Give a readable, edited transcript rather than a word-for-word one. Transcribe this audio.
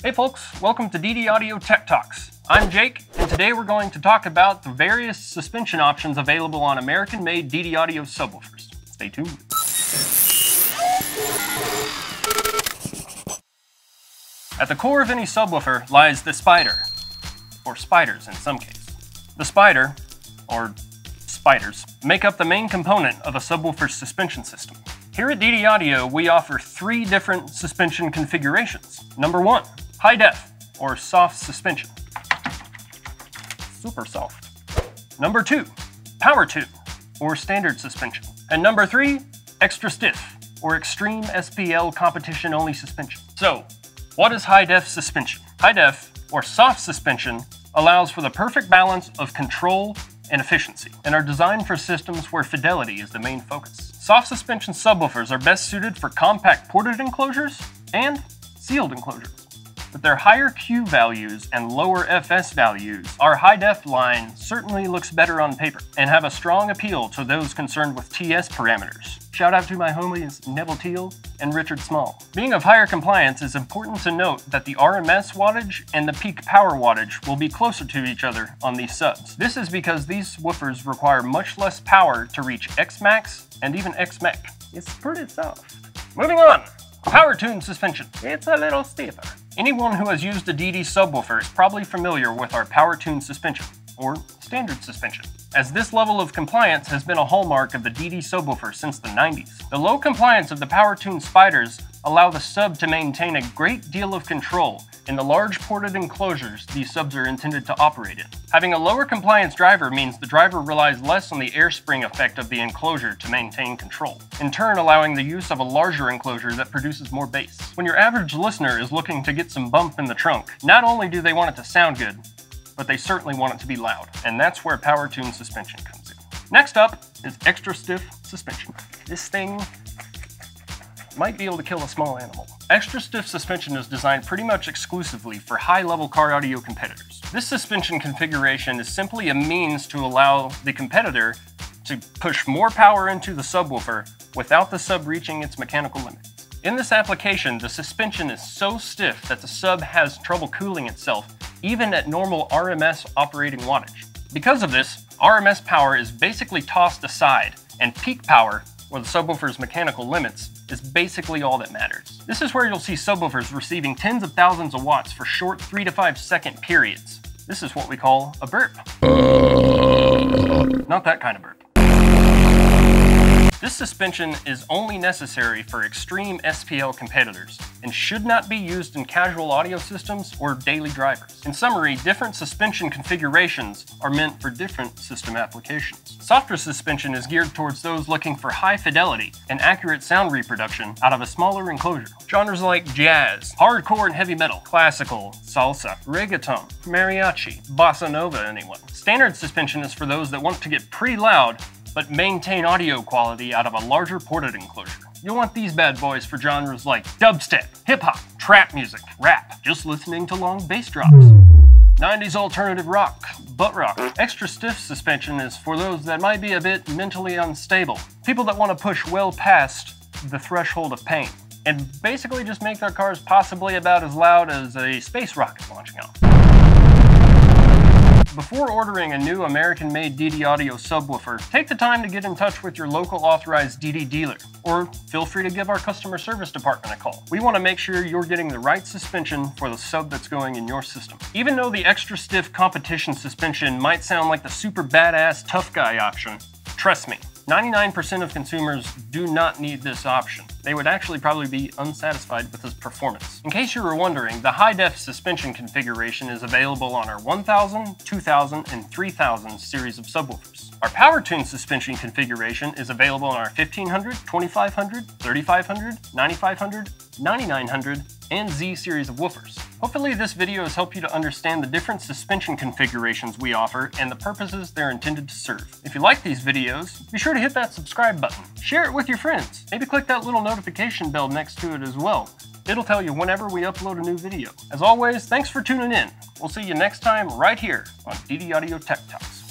Hey folks, welcome to DD Audio Tech Talks. I'm Jake, and today we're going to talk about the various suspension options available on American-made DD Audio subwoofers. Stay tuned. At the core of any subwoofer lies the spider, or spiders in some cases. The spider, or spiders, make up the main component of a subwoofer's suspension system. Here at DD Audio, we offer 3 different suspension configurations. Number 1, high def, or soft suspension. Super soft. Number 2, power tune, or standard suspension. And number 3, extra stiff, or extreme SPL competition-only suspension. So, what is high def suspension? High def, or soft suspension, allows for the perfect balance of control and efficiency, and are designed for systems where fidelity is the main focus. Soft suspension subwoofers are best suited for compact ported enclosures and sealed enclosures. With their higher Q values and lower FS values, our high-def line certainly looks better on paper and have a strong appeal to those concerned with TS parameters. Shout out to my homies Neville Teal and Richard Small. Being of higher compliance, it's important to note that the RMS wattage and the peak power wattage will be closer to each other on these subs. This is because these woofers require much less power to reach Xmax and even XMEC. It's pretty soft. Moving on, power tune suspension. It's a little stiffer. Anyone who has used a DD subwoofer is probably familiar with our power tune suspension, or standard suspension, as this level of compliance has been a hallmark of the DD subwoofer since the 90s. The low compliance of the power tune spiders allow the sub to maintain a great deal of control in the large ported enclosures these subs are intended to operate in. Having a lower compliance driver means the driver relies less on the air spring effect of the enclosure to maintain control, in turn allowing the use of a larger enclosure that produces more bass. When your average listener is looking to get some bump in the trunk, not only do they want it to sound good, but they certainly want it to be loud, and that's where power tune suspension comes in. Next up is extra stiff suspension. This thing might be able to kill a small animal. Extra stiff suspension is designed pretty much exclusively for high-level car audio competitors. This suspension configuration is simply a means to allow the competitor to push more power into the subwoofer without the sub reaching its mechanical limits. In this application, the suspension is so stiff that the sub has trouble cooling itself, even at normal RMS operating wattage. Because of this, RMS power is basically tossed aside, and peak power, or the subwoofer's mechanical limits, is basically all that matters. This is where you'll see subwoofers receiving tens of thousands of watts for short 3 to 5 second periods. This is what we call a burp. Not that kind of burp. This suspension is only necessary for extreme SPL competitors and should not be used in casual audio systems or daily drivers. In summary, different suspension configurations are meant for different system applications. Softer suspension is geared towards those looking for high fidelity and accurate sound reproduction out of a smaller enclosure. Genres like jazz, hardcore and heavy metal, classical, salsa, reggaeton, mariachi, bossa nova, anyone. Standard suspension is for those that want to get pretty loud but maintain audio quality out of a larger ported enclosure. You'll want these bad boys for genres like dubstep, hip-hop, trap music, rap, just listening to long bass drops, 90s alternative rock, butt rock. Extra stiff suspension is for those that might be a bit mentally unstable, people that want to push well past the threshold of pain, and basically just make their cars possibly about as loud as a space rocket launching off. Before ordering a new American-made DD Audio subwoofer, take the time to get in touch with your local authorized DD dealer, or feel free to give our customer service department a call. We want to make sure you're getting the right suspension for the sub that's going in your system. Even though the extra stiff competition suspension might sound like the super badass tough guy option, trust me, 99% of consumers do not need this option. They would actually probably be unsatisfied with its performance. In case you were wondering, the high-def suspension configuration is available on our 1000, 2000, and 3000 series of subwoofers. Our power tune suspension configuration is available on our 1500, 2500, 3500, 9500, 9900, and Z series of woofers. Hopefully this video has helped you to understand the different suspension configurations we offer and the purposes they're intended to serve. If you like these videos, be sure to hit that subscribe button. Share it with your friends. Maybe click that little notification bell next to it as well. It'll tell you whenever we upload a new video. As always, thanks for tuning in. We'll see you next time right here on DD Audio Tech Talks.